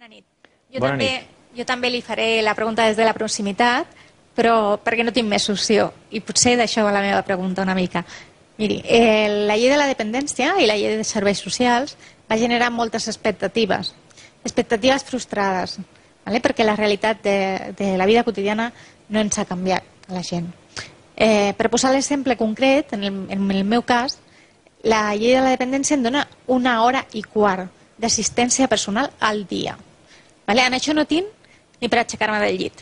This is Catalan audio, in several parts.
Bona nit. Jo també li faré la pregunta des de la proximitat, però perquè no tinc més solució. I potser d'això va la meva pregunta una mica. Miri, la llei de la dependència i la llei de serveis socials va generar moltes expectatives. Expectatives frustrades, perquè la realitat de la vida quotidiana no ens ha canviat a la gent. Per posar l'exemple concret, en el meu cas, la llei de la dependència em dona 1 hora i quart d'assistència personal al dia. En això no tinc ni per aixecar-me del llit.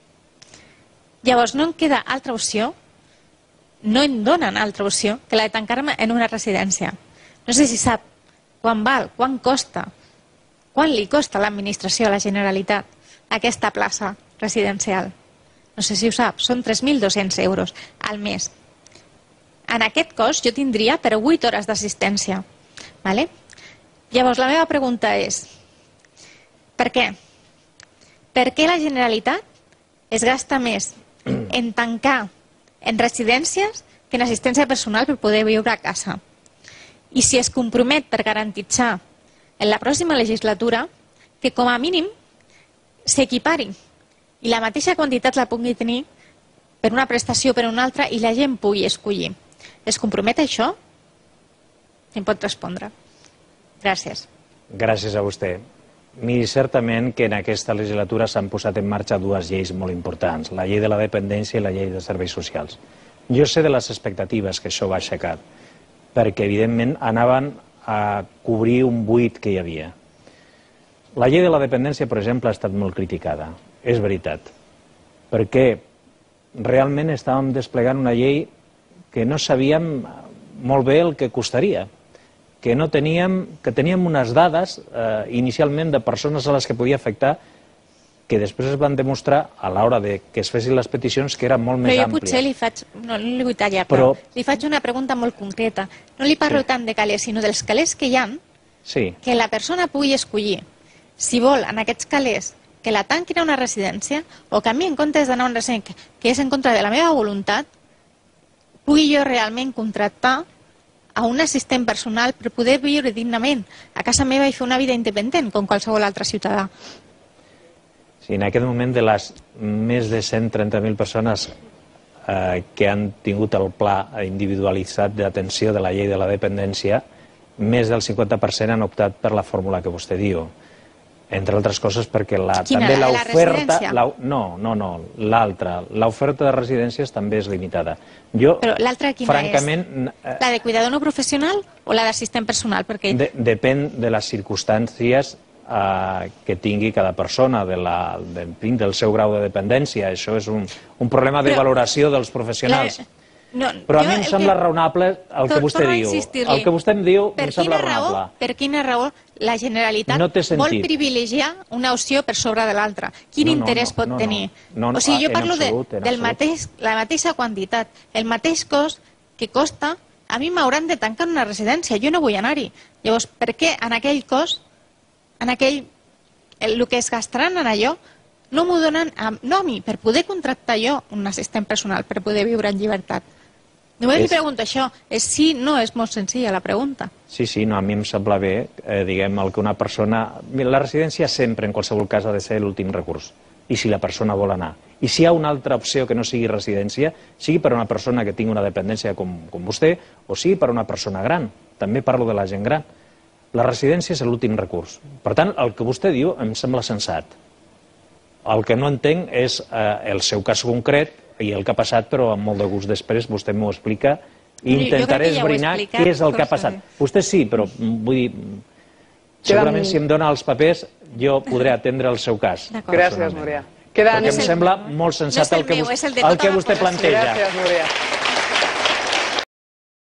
Llavors no em queda altra opció, no em donen altra opció que la de tancar-me en una residència. No sé si sap quant val, quant costa, quant li costa a l'administració, a la Generalitat, aquesta plaça residencial. No sé si ho sap, són 3.200 euros al mes. En aquest cost jo tindria per 8 hores d'assistència. Llavors la meva pregunta és, per què? Per què la Generalitat es gasta més en tancar en residències que en assistència personal per poder viure a casa? I si es compromet per garantitzar en la pròxima legislatura que com a mínim s'equipari i la mateixa quantitat la pugui tenir per una prestació o per una altra i la gent pugui escollir. Es compromet a això? Em pot respondre. Gràcies. Gràcies a vostè. Miri, certament que en aquesta legislatura s'han posat en marxa 2 lleis molt importants, la llei de la dependència i la llei de serveis socials. Jo sé de les expectatives que això va aixecar, perquè evidentment anaven a cobrir un buit que hi havia. La llei de la dependència, per exemple, ha estat molt criticada, és veritat, perquè realment estàvem desplegant una llei que no sabíem molt bé el que costaria, que teníem unes dades inicialment de persones a les que podia afectar que després es van demostrar a l'hora que es fessin les peticions que era molt més àmplia. Però jo potser li faig, no li vull tallar, però li faig una pregunta molt concreta. No li parlo tant de calés, sinó dels calés que hi ha, que la persona pugui escollir si vol en aquests calés que la tanquin a una residència o que a mi en comptes d'anar a una residència que és en contra de la meva voluntat pugui jo realment contractar a un assistent personal per poder viure dignament a casa meva i fer una vida independent com qualsevol altre ciutadà. Sí, en aquest moment de les més de 130.000 persones que han tingut el pla individualitzat d'atenció de la llei de la dependència, més del 50% han optat per la fórmula que vostè diu. Entre altres coses perquè també l'oferta... No, l'altra. L'oferta de residències també és limitada. Però l'altra quina és? La de cuidador no professional o la d'assistent personal? Depèn de les circumstàncies que tingui cada persona, del seu grau de dependència. Això és un problema de valoració dels professionals. Però a mi em sembla raonable el que vostè diu. El que vostè em diu em sembla raonable. Per quina raó la Generalitat vol privilegiar una opció per sobre de l'altra? Quin interès pot tenir? O sigui, jo parlo de la mateixa quantitat, el mateix cost que costa, a mi m'hauran de tancar una residència, jo no vull anar-hi. Llavors, per què en aquell cost, el que es gastaran en allò, no m'ho donen a mi, per poder contractar jo un assistent personal, per poder viure en llibertat? Només li pregunto això, sí, no, és molt senzilla la pregunta. Sí, a mi em sembla bé, diguem, el que una persona... La residència sempre, en qualsevol cas, ha de ser l'últim recurs, i si la persona vol anar. I si hi ha una altra opció que no sigui residència, sigui per a una persona que tingui una dependència com vostè, o sigui per a una persona gran, també parlo de la gent gran. La residència és l'últim recurs. Per tant, el que vostè diu em sembla sensat. El que no entenc és el seu cas concret, i el que ha passat, però amb molt de gust després vostè m'ho explica i intentaré esbrinar què és el que ha passat. Vostè sí, però vull dir, segurament si em dona els papers jo podré atendre el seu cas. Gràcies, Núria. Perquè em sembla molt sensat el que vostè planteja. Gràcies, Núria.